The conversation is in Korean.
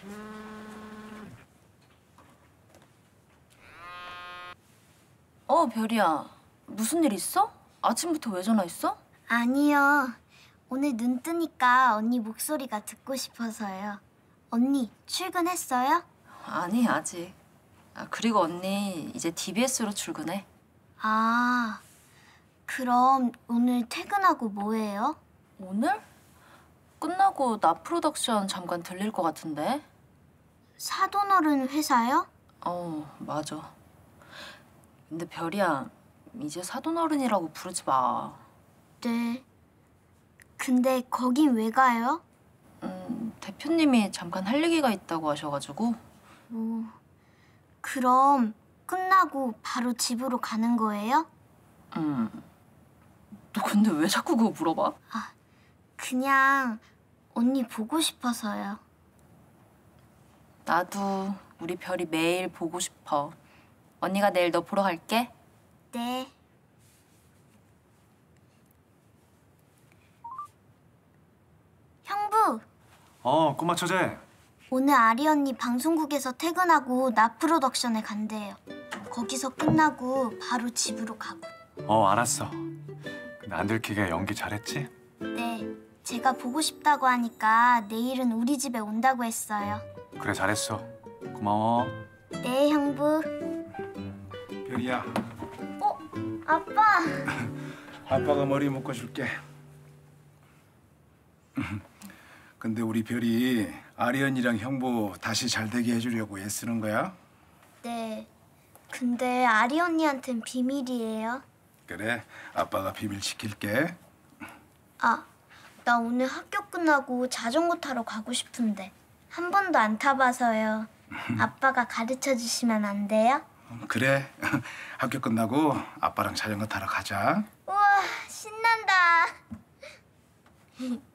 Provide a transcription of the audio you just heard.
별이야. 무슨 일 있어? 아침부터 왜 전화했어? 아니요. 오늘 눈 뜨니까 언니 목소리가 듣고 싶어서요. 언니, 출근했어요? 아니, 아직. 그리고 언니 이제 DBS로 출근해. 아, 그럼 오늘 퇴근하고 뭐 해요? 오늘? 끝나고 나 프로덕션 잠깐 들릴 것 같은데? 사돈어른 회사요? 맞아. 근데 별이야, 이제 사돈어른이라고 부르지 마. 네. 근데 거긴 왜 가요? 대표님이 잠깐 할 얘기가 있다고 하셔가지고. 그럼 끝나고 바로 집으로 가는 거예요? 너 근데 왜 자꾸 그거 물어봐? 그냥 언니 보고 싶어서요. 나도 우리 별이 매일 보고 싶어. 언니가 내일 너 보러 갈게. 네. 형부! 꼬마 처제. 오늘 아리 언니 방송국에서 퇴근하고 나 프로덕션에 간대요. 거기서 끝나고 바로 집으로 가고. 알았어. 근데 안 들키게 연기 잘했지? 네, 제가 보고 싶다고 하니까 내일은 우리 집에 온다고 했어요. 그래, 잘했어. 고마워. 네, 형부. 별이야, 아빠! 아빠가 머리 묶어 줄게. 근데 우리 별이 아리언이랑 형부 다시 잘 되게 해주려고 애쓰는 거야? 네, 근데 아리 언니한텐 비밀이에요. 그래, 아빠가 비밀 지킬게. 나 오늘 학교 끝나고 자전거 타러 가고 싶은데 한 번도 안 타봐서요. 아빠가 가르쳐 주시면 안 돼요? 그래, 학교 끝나고 아빠랑 자전거 타러 가자. 우와, 신난다.